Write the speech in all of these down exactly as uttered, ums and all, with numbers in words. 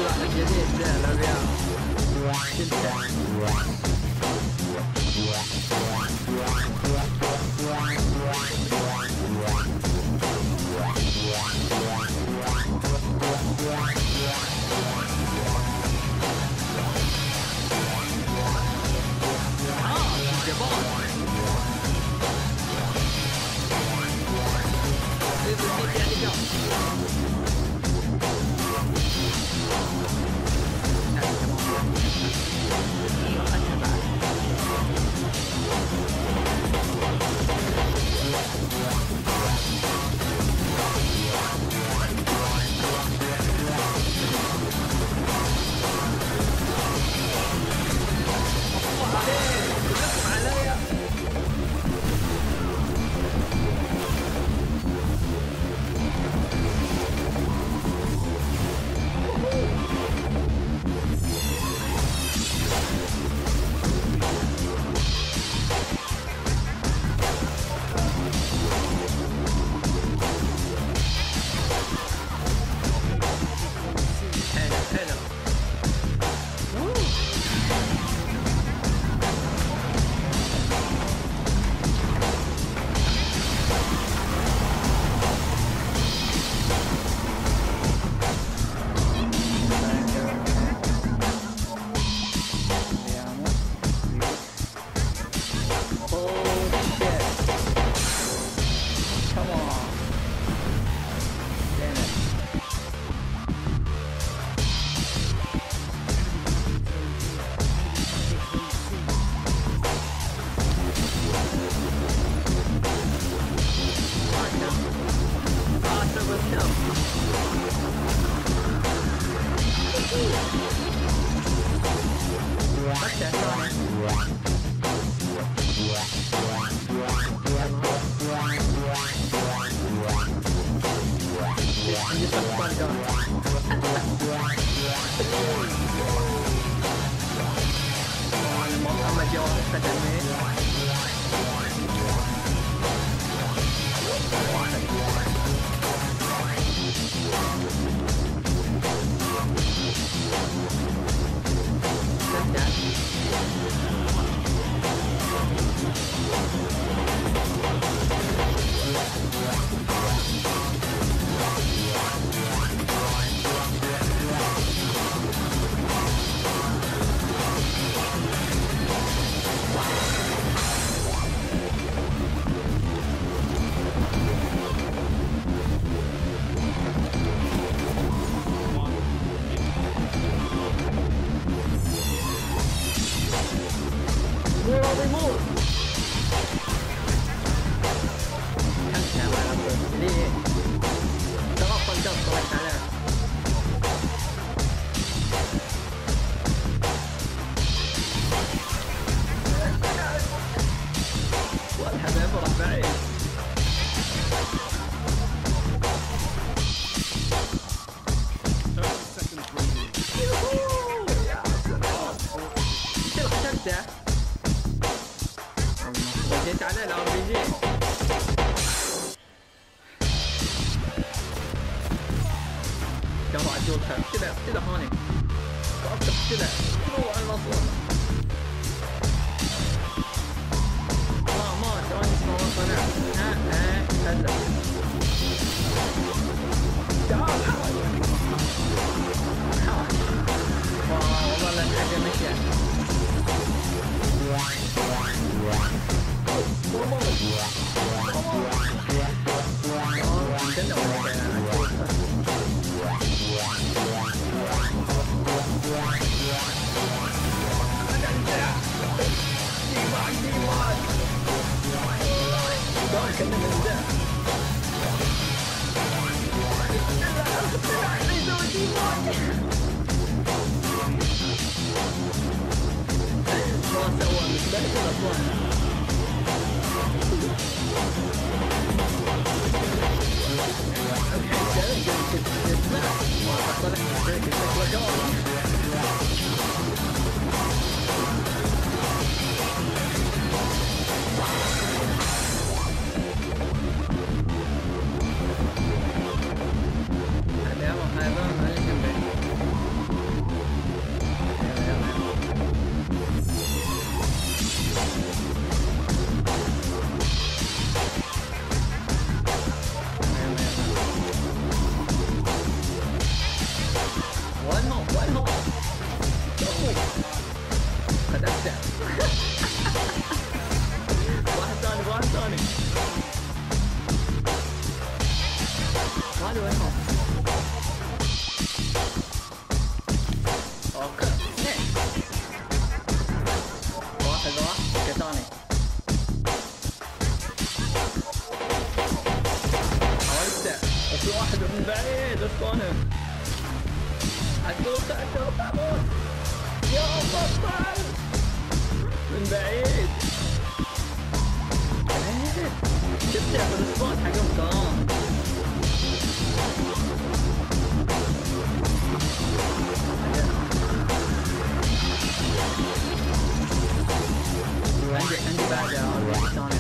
واحد جديد ذا الأبيض شلته. كذا كذا هوني وقفت كذا روح المفروض ما ما ثواني اسمه صنع ها ها هلا تعال حاول والله لا حاجة مشيت وينهم وينهم؟ أخوي خدعته. واحد ثاني واحد ثاني. هذا وينهم؟ اوكي اثنين. واحد راح ثاني. حاولت وفي واحد من بعيد شلونه؟ اتوقع اتوقع موت. يا بطل من بعيد. شفت ياخذ السبوت حقهم كمان. عندي عندي بعد واحد ثاني.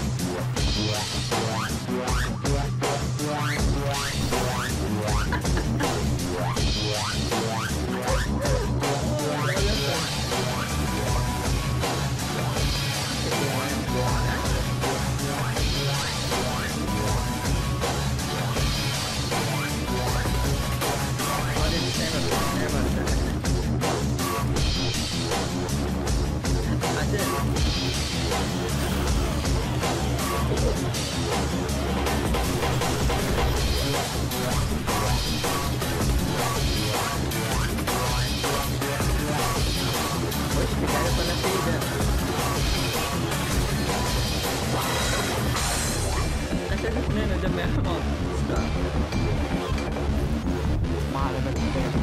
اثنين دمي حمار. ما علمت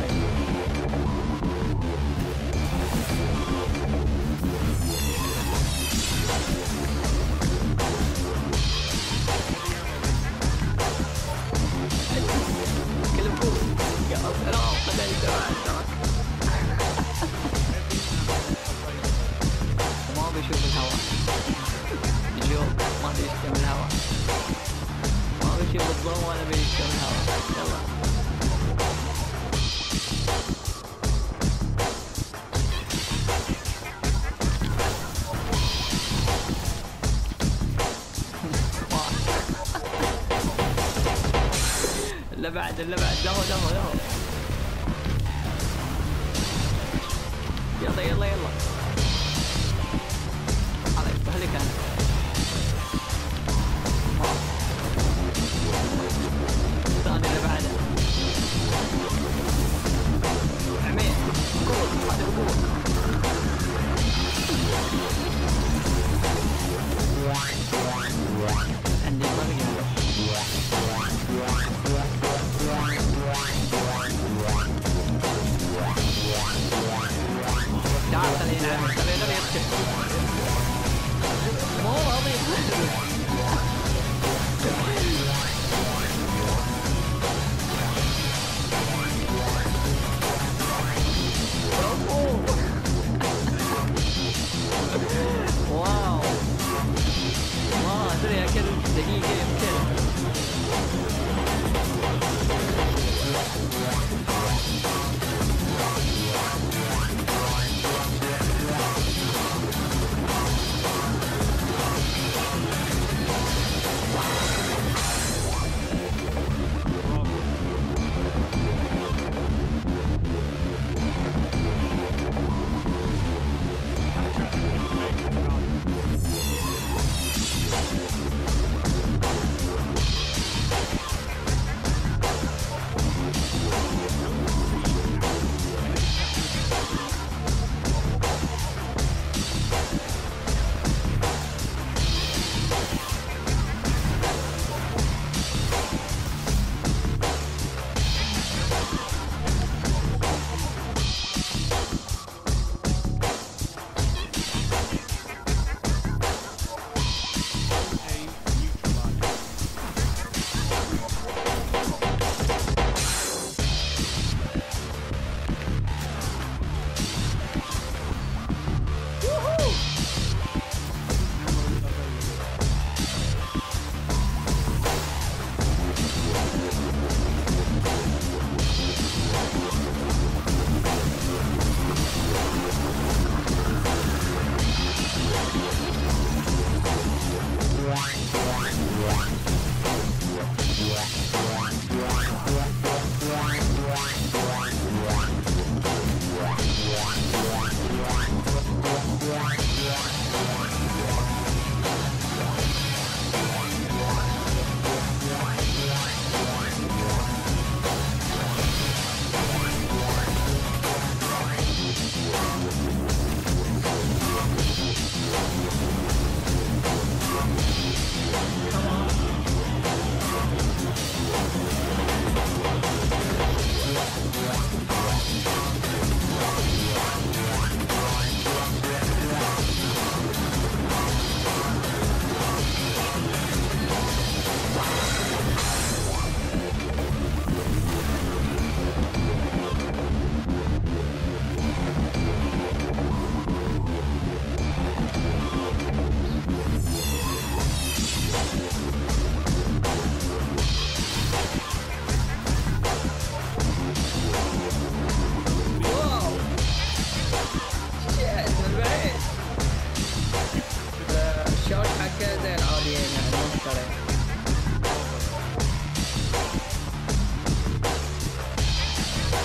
ما بيشوف الهواء. جو ما بيشتم الهواء. ما بيشوف الضوء ولا بيشتم الهواء. يلا اللي بعد اللي بعد دهو دهو دهو. يلا يلا يلا عليك بهلك انا. الثاني اللي بعده عمين قول هذا بقول. عندي طريقة.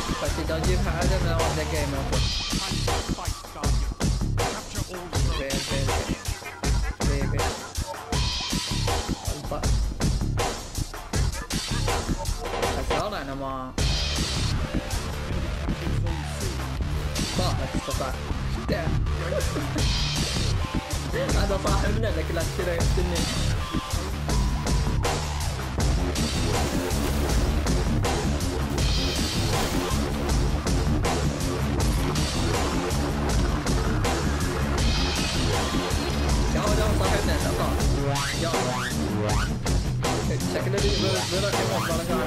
بس إذا أجيبها عدم لا واحدة جيم أوكي. بيل بيل بيل بيل البا أسرار أنا ما طاحت استطاع هذا صاحبنا لك لا تشتري يفتني. جاو جاو صاحبنا تطلع جاو شكله بيرا كمان بركة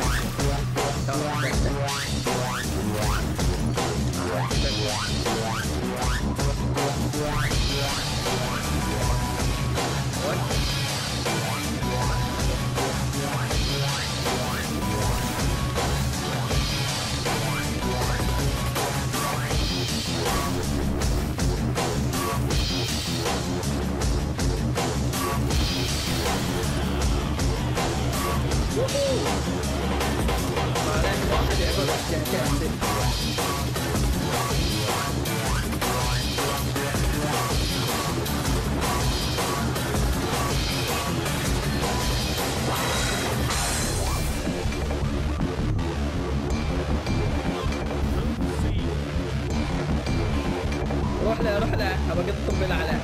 روح له روح له ابى اقط قنبله عليه.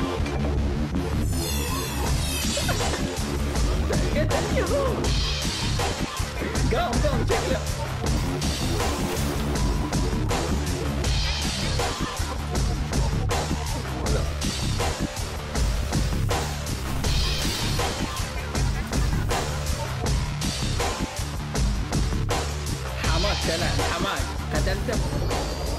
قتل يهو قام قام شكله حماك سلام حماك قتلته.